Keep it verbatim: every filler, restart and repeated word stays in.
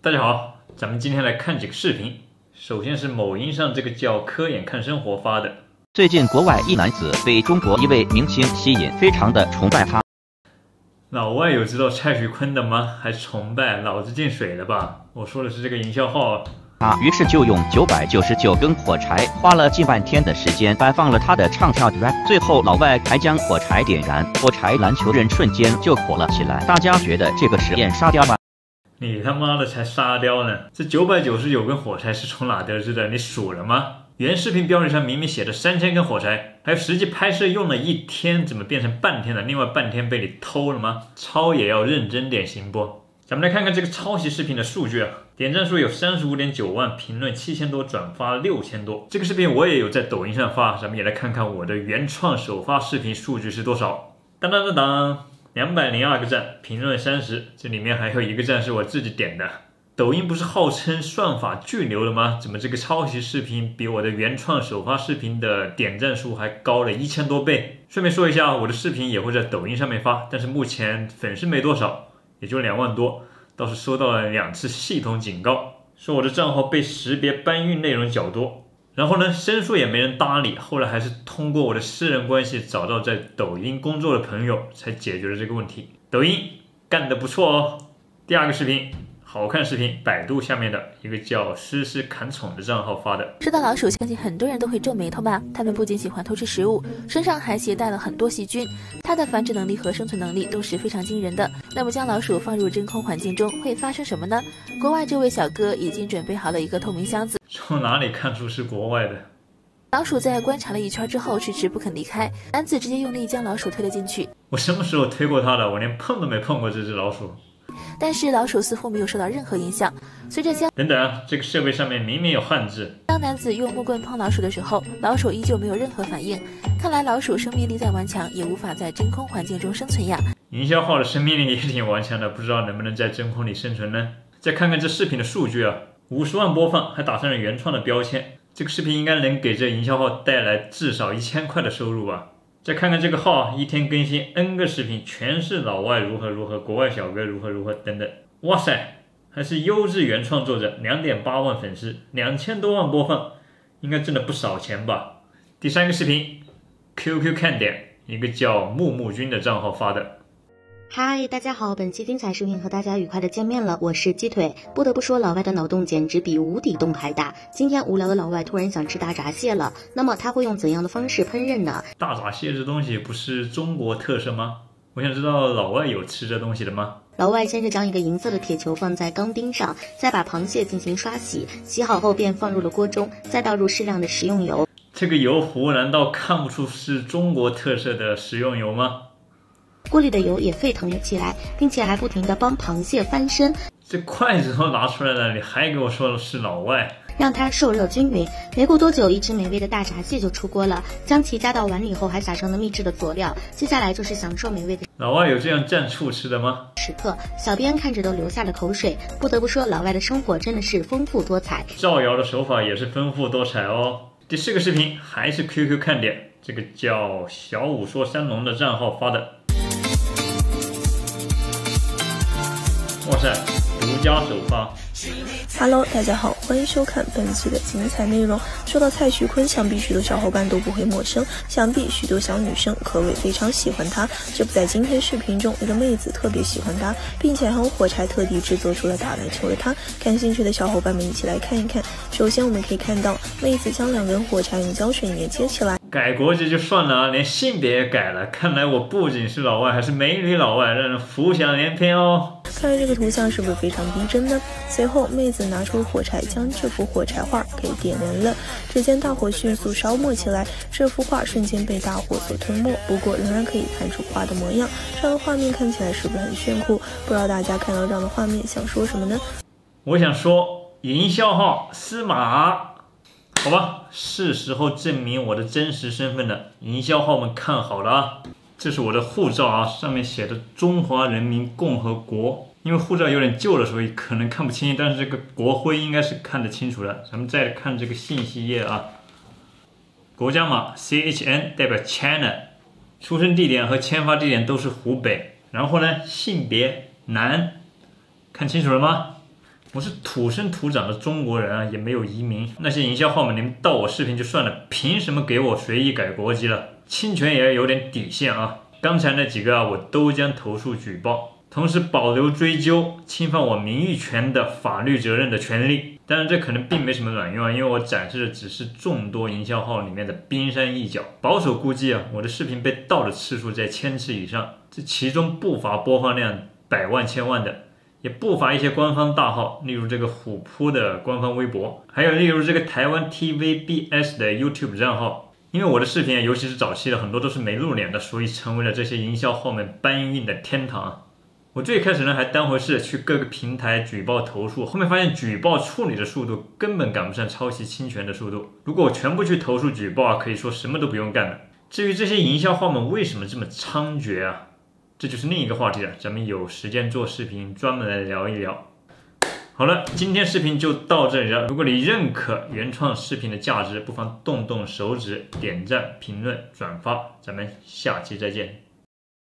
大家好，咱们今天来看几个视频。首先是某音上这个叫科眼看生活发的。 最近国外一男子被中国一位明星吸引，非常的崇拜他。 老外有知道蔡徐坤的吗？还崇拜，脑子进水了吧？我说的是这个营销号。 啊，于是就用九百九十九根火柴，花了近半天的时间摆放了他的唱跳 rap， 最后老外还将火柴点燃，火柴篮球人瞬间就火了起来。大家觉得这个实验沙雕吗？ 你他妈的才沙雕呢！这九百九十九根火柴是从哪得知的？你数了吗？原视频标题上明明写着三千根火柴，还有实际拍摄用了一天，怎么变成半天了？另外半天被你偷了吗？抄也要认真点行不？咱们来看看这个抄袭视频的数据啊，点赞数有 三十五点九万，评论七千多，转发六千多。这个视频我也有在抖音上发，咱们也来看看我的原创首发视频数据是多少。当当当当，两百零二个赞，评论三十，这里面还有一个赞是我自己点的。抖音不是号称算法巨牛的吗？怎么这个抄袭视频比我的原创首发视频的点赞数还高了一千多倍？顺便说一下，我的视频也会在抖音上面发，但是目前粉丝没多少，也就两万多，倒是收到了两次系统警告，说我的账号被识别搬运内容较多。然后呢，申诉也没人搭理，后来还是通过我的私人关系找到在抖音工作的朋友，才解决了这个问题。抖音干得不错哦。第二个视频。好看视频，百度下面的一个叫诗诗砍宠的账号发的。 说到老鼠，相信很多人都会皱眉头吧？它们不仅喜欢偷吃食物，身上还携带了很多细菌，它的繁殖能力和生存能力都是非常惊人的。那么将老鼠放入真空环境中会发生什么呢？国外这位小哥已经准备好了一个透明箱子。 从哪里看出是国外的？ 老鼠在观察了一圈之后迟迟不肯离开，男子直接用力将老鼠推了进去。 我什么时候推过它了？我连碰都没碰过这只老鼠。 但是老鼠似乎没有受到任何影响。随着将等等啊，这个设备上面明明有汉字。 当男子用木棍碰老鼠的时候，老鼠依旧没有任何反应。看来老鼠生命力再顽强，也无法在真空环境中生存呀。 营销号的生命力也挺顽强的，不知道能不能在真空里生存呢？再看看这视频的数据啊，五十万播放，还打上了原创的标签。这个视频应该能给这营销号带来至少一千块的收入吧。再看看这个号，一天更新 N 个视频，全是老外如何如何，国外小哥如何如何等等。哇塞，还是优质原创作者， 两点八万粉丝，两千多万播放，应该挣了不少钱吧。第三个视频 Q Q 看点，一个叫木木君的账号发的。 嗨，大家好，本期精彩视频和大家愉快的见面了，我是鸡腿。不得不说，老外的脑洞简直比无底洞还大。今天无聊的老外突然想吃大闸蟹了，那么他会用怎样的方式烹饪呢？ 大闸蟹这东西不是中国特色吗？我想知道老外有吃这东西的吗？ 老外先是将一个银色的铁球放在钢钉上，再把螃蟹进行刷洗，洗好后便放入了锅中，再倒入适量的食用油。 这个油壶难道看不出是中国特色的食用油吗？ 锅里的油也沸腾了起来，并且还不停地帮螃蟹翻身。 这筷子都拿出来了，你还给我说是老外？ 让它受热均匀。没过多久，一只美味的大闸蟹就出锅了。将其加到碗里后，还撒上了秘制的佐料。接下来就是享受美味的。 老外有这样蘸醋吃的吗？ 时刻，小编看着都流下了口水。不得不说，老外的生活真的是丰富多彩。 造谣的手法也是丰富多彩哦。第四个视频还是 Q Q 看点，这个叫小五说三龙的账号发的。哇塞，独家首发。 Hello， 大家好，欢迎收看本期的精彩内容。说到蔡徐坤，想必许多小伙伴都不会陌生，想必许多小女生可谓非常喜欢他。这不在今天视频中，一个妹子特别喜欢他，并且还用火柴特地制作出了打篮球的他。感兴趣的小伙伴们一起来看一看。首先我们可以看到，妹子将两根火柴用胶水粘接起来。 改国籍就算了，连性别也改了。看来我不仅是老外，还是美女老外，让人浮想联翩哦。 看来这个图像是不是非常逼真呢？随后，妹子拿出火柴，将这幅火柴画给点燃了。只见大火迅速烧没起来，这幅画瞬间被大火所吞没。不过，仍然可以看出画的模样。这样的画面看起来是不是很炫酷？不知道大家看到这样的画面想说什么呢？ 我想说，营销号司马。好吧，是时候证明我的真实身份了。营销号们看好了啊，这是我的护照啊，上面写的中华人民共和国。因为护照有点旧了，所以可能看不清，但是这个国徽应该是看得清楚的。咱们再看这个信息页啊，国家码 C H N 代表 China， 出生地点和签发地点都是湖北。然后呢，性别男，看清楚了吗？ 我是土生土长的中国人啊，也没有移民。那些营销号们，你们盗我视频就算了，凭什么给我随意改国籍了？侵权也要有点底线啊！刚才那几个啊，我都将投诉举报，同时保留追究侵犯我名誉权的法律责任的权利。当然，这可能并没什么卵用啊，因为我展示的只是众多营销号里面的冰山一角。保守估计啊，我的视频被盗的次数在千次以上，这其中不乏播放量百万千万的，也不乏一些官方大号，例如这个虎扑的官方微博，还有例如这个台湾 T V B S 的 YouTube 账号。因为我的视频，尤其是早期的很多都是没露脸的，所以成为了这些营销号们搬运的天堂。我最开始呢还当回事去各个平台举报投诉，后面发现举报处理的速度根本赶不上抄袭侵权的速度。如果我全部去投诉举报啊，可以说什么都不用干了。至于这些营销号们为什么这么猖獗啊，这就是另一个话题了，咱们有时间做视频专门来聊一聊。好了，今天视频就到这里了。如果你认可原创视频的价值，不妨动动手指点赞、评论、转发。咱们下期再见。